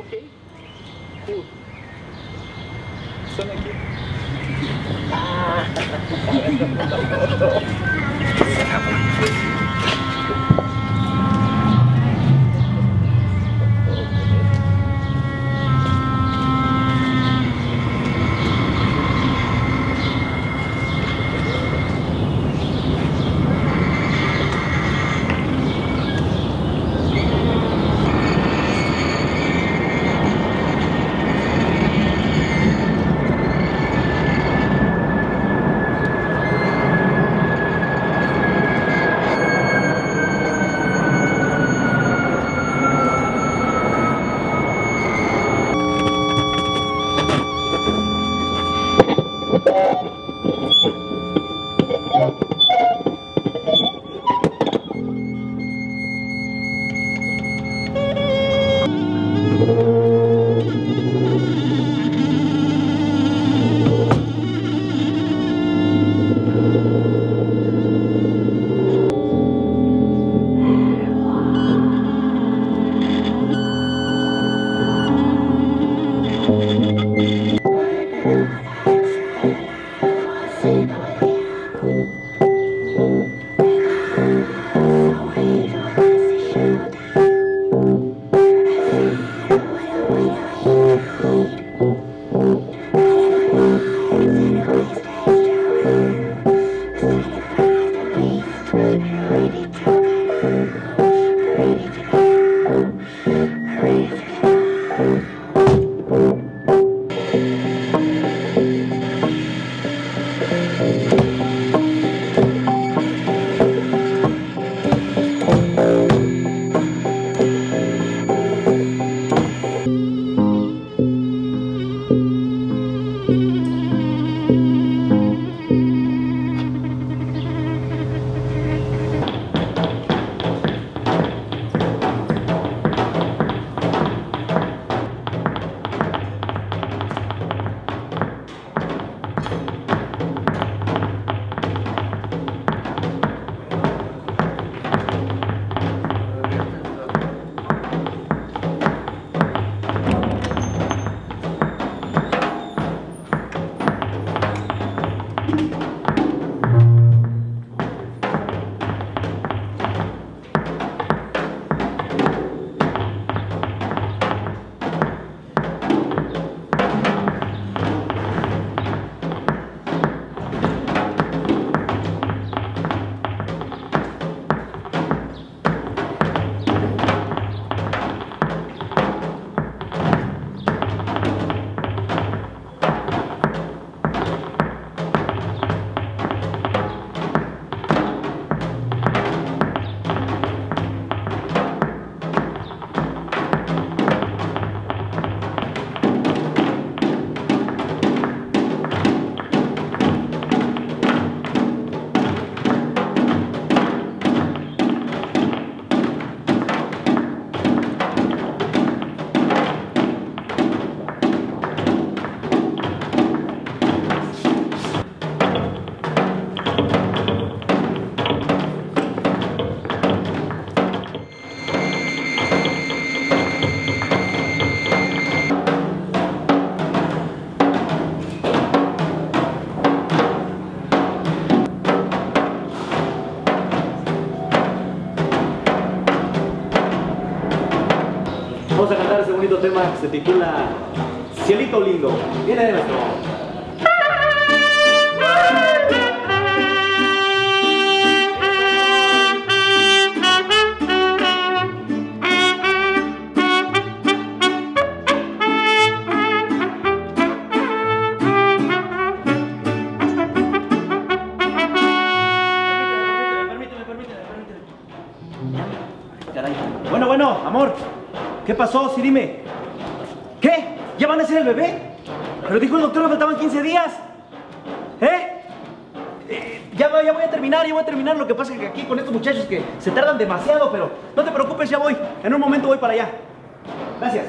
Ok. Cool. Son aquí. Vamos a cantar ese bonito tema que se titula Cielito Lindo. Viene de nuestro. Caray. Bueno, amor. ¿Qué pasó? Sí, dime. ¿Qué? ¿Ya van a ser el bebé? Pero dijo el doctor que faltaban 15 días. Ya voy a terminar, Lo que pasa es que aquí con estos muchachos que se tardan demasiado, pero no te preocupes, ya voy. En un momento voy para allá. Gracias.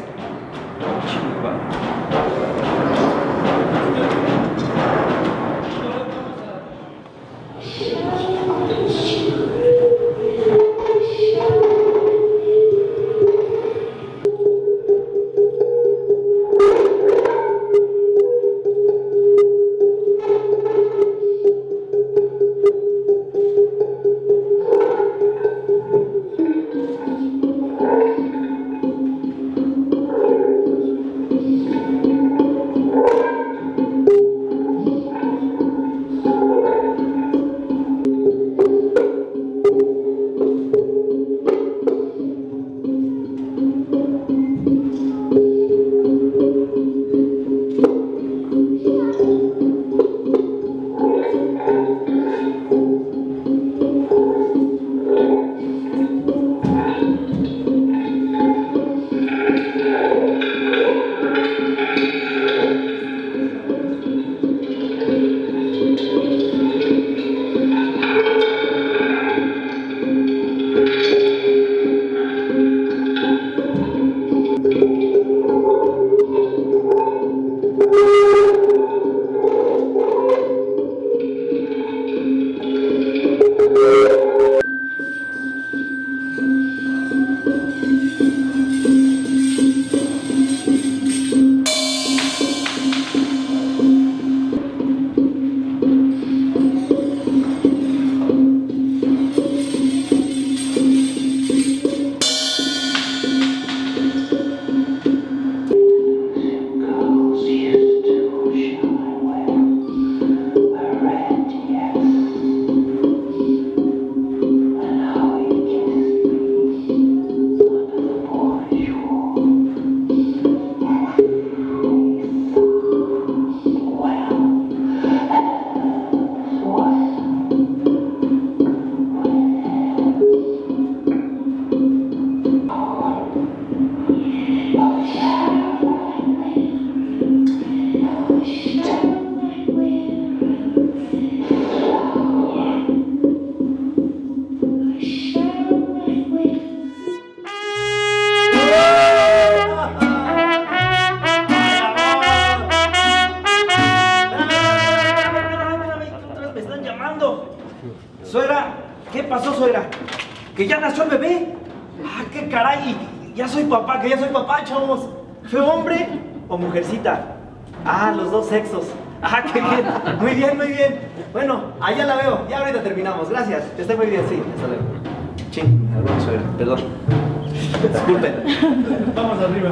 Suegra, ¿qué pasó, suegra? ¿Que ya nació el bebé? ¡Ah, qué caray! Ya soy papá, que ya soy papá, chavos. ¿Fue hombre o mujercita? Ah, los dos sexos. Ah, qué bien. Muy bien, muy bien. Bueno, allá la veo. Ya ahorita terminamos. Gracias. Que esté muy bien, sí. Hasta luego. Ching, perdón, suegra. Perdón. Disculpen. Vamos arriba.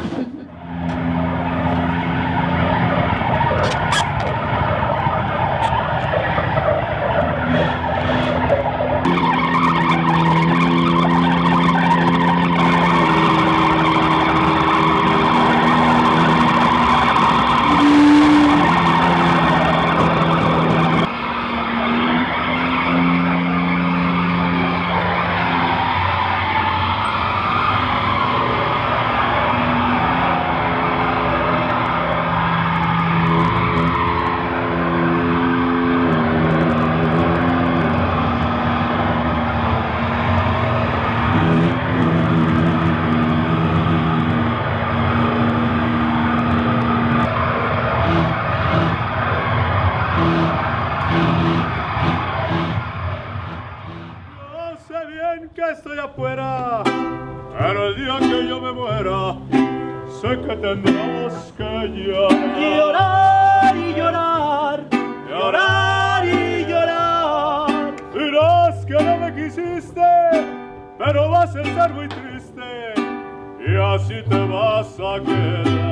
Pero el día que yo me muera, sé que tendrás que llorar. Llorar y llorar. Llorar y llorar. Dirás que no me quisiste, pero vas a estar muy triste, y así te vas a quedar.